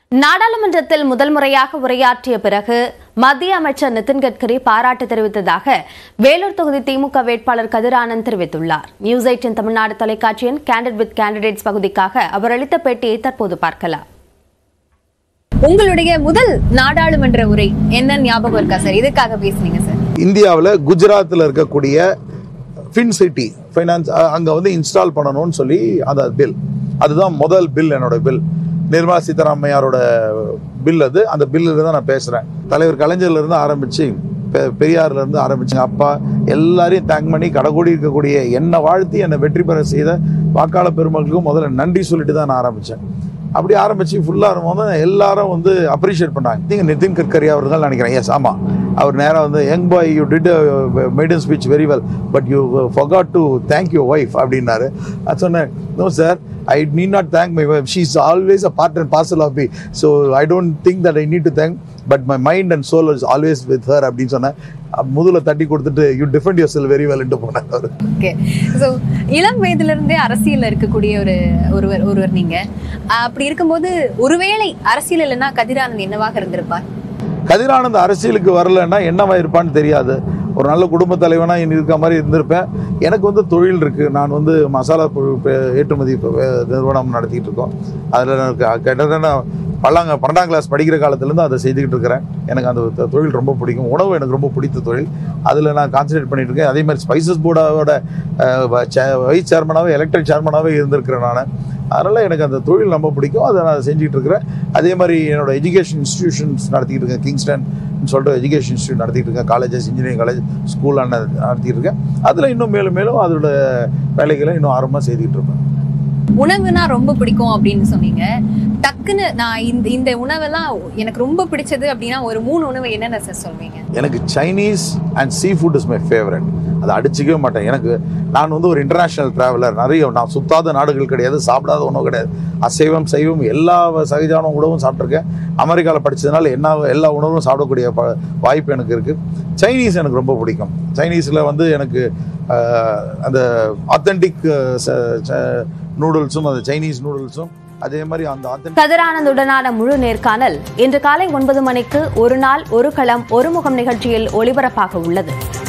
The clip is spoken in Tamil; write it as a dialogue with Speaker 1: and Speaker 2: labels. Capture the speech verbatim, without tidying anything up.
Speaker 1: நாடாளுமன்றத்தில் முதல் முறையாக உரையாற்றிய பிறகு மத்திய அமைச்சர் நிதின் கட்கரி பாராட்டு தெரிவித்ததாக வேலூர் தொகுதி திமுக வேட்பாளர் கதிரானந்த் தெரிவித்துள்ளார். நியூஸ் எய்ட்டீன் தமிழ்நாடு தொலைக்காட்சியின் கேண்டிட் வித் கேண்டிடேட்ஸ் பகுதிக்காக அவர் அளித்த பேட்டியை தற்போது பார்க்கலாம்.
Speaker 2: உங்களுடைய முதல் நாடாளுமன்ற உரை என்ன ஞாபகம் இருக்கா சார்? இதுக்காக பேசுனீங்க சார்?
Speaker 3: இந்தியாவில் குஜராத்தில் இருக்கக்கூடிய ஃபின் சிட்டி ஃபைனான்ஸ் அங்கே வந்து இன்ஸ்டால் பண்ணணும்னு சொல்லி அந்த பில், அதுதான் முதல் பில், என்னோட பில். நிர்மலா சீதாராமையாரோட பில் அது. அந்த பில்லில் தான் நான் பேசுகிறேன். தலைவர் கலைஞர்லேருந்து ஆரம்பித்து பெரியார்லேருந்து ஆரம்பிச்சுங்க அப்பா எல்லாரையும் தேங்க் பண்ணி கடைக்கூடி இருக்கக்கூடிய என்னை வாழ்த்தி என்னை வெற்றி பெற செய்த வாக்காளர் பெருமக்களுக்கும் முதல்ல நன்றி சொல்லிட்டு தான் நான் ஆரம்பித்தேன். அப்படி ஆரம்பித்து ஃபுல்லாக இருக்கும்போது எல்லாரும் வந்து அப்ரிஷியேட் பண்ணாங்க. நீங்கள் நிதின் கட்கரி அவர் தான் நினைக்கிறேன். எஸ், ஆமாம். அவர் நேராக வந்து young boy you did maiden speech very well but you forgot to thank your wife அப்படின்னாரு. அது சொன்னேன், no sir, I need not thank my wife. She is always a part and parcel of me. So I don't think that I need to thank, but my mind and soul is always with her. அப்படின்னு சொன்னேன். முதல்ல தட்டி கொடுத்துட்டு you defend yourself very well என்று போனார் அவர்.
Speaker 2: ஓகே, ஸோ இளம் வயதிலிருந்தே அரசியலில் இருக்கக்கூடிய ஒரு ஒருவர் ஒருவர் நீங்கள். அப்படி இருக்கும்போது ஒருவேளை அரசியல் இல்லைன்னா கதிரானந்த் என்னவாக இருந்திருப்பார்?
Speaker 3: கதிரானந்த் அரசியலுக்கு வரலன்னா என்னவா இருப்பான்னு தெரியாது. ஒரு நல்ல குடும்ப தலைவனாக இருக்க மாதிரி இருந்திருப்பேன். எனக்கு வந்து தொழில் இருக்குது. நான் வந்து மசாலா ஏற்றுமதி நிறுவனம் நடத்திட்டு இருக்கோம். அதில் எனக்கு கிட்டத்தட்ட பல்லாங்க பன்னெண்டாம் கிளாஸ் படிக்கிற காலத்துலேருந்து அதை செய்துக்கிட்டு இருக்கிறேன். எனக்கு அந்த தொழில் ரொம்ப பிடிக்கும். உணவு எனக்கு ரொம்ப பிடித்த தொழில். அதில் நான் கான்சன்ட்ரேட் பண்ணிட்டு இருக்கேன். அதே மாதிரி ஸ்பைசஸ் போர்டோட வைஸ் சேர்மனாகவே எலெக்டட் சேர்மனாகவே இருந்திருக்கிறேன் நான். அதனால் எனக்கு அந்த தொழில் ரொம்ப பிடிக்கும். அதை நான் செஞ்சுக்கிட்டு இருக்கிறேன். அதே மாதிரி என்னோட எஜுகேஷன் இன்ஸ்டிடியூஷன்ஸ் நடத்திக்கிட்டு இருக்கேன். கிங்ஸ்டன் சொல்லிட்டு எஜுகேஷன் இன்ஸ்டியூட் நடத்திட்டு இருக்கேன். காலேஜஸ், இன்ஜினியரிங் காலேஜ், ஸ்கூல் நடத்திட்டு இருக்கேன். அதில் இன்னும் மேலும் மேலும் அதோட வேலைகளை இன்னும் ஆர்வமாக செய்துக்கிட்டு இருப்பேன்.
Speaker 2: உணவுனா ரொம்ப பிடிக்கும் அப்படின்னு சொன்னீங்க. டக்குன்னு நான் இந்த இந்த உணவெல்லாம் எனக்கு ரொம்ப பிடிச்சது அப்படின்னா ஒரு மூணு உணவு என்னென்ன சார் சொல்வீங்க?
Speaker 3: எனக்கு Chinese and seafood is my favourite. அதை அடிச்சிக்கவே மாட்டேன். எனக்கு நான் வந்து ஒரு இன்டர்நேஷ்னல் ட்ராவலர். நிறைய நான் சுத்தாத நாடுகள் கிடையாது, சாப்பிடாத உணவு கிடையாது. அசைவம் சைவம் எல்லா சகஜான உணவும் சாப்பிட்ருக்கேன். அமெரிக்காவில் படித்ததுனால என்ன எல்லா உணவும் சாப்பிடக்கூடிய வாய்ப்பு எனக்கு இருக்குது. சைனீஸ் எனக்கு ரொம்ப பிடிக்கும். சைனீஸில் வந்து எனக்கு அந்த ஆத்தென்டிக் நூடுல்ஸும், அந்த சைனீஸ் நூடுல்ஸும், அதே மாதிரி அந்த
Speaker 1: கதிரானந்துடனான முழு நேர்காணல் இன்று காலை ஒன்பது மணிக்கு ஒரு நாள் ஒரு களம் ஒரு முகம் நிகழ்ச்சியில் ஒளிபரப்பாக உள்ளது.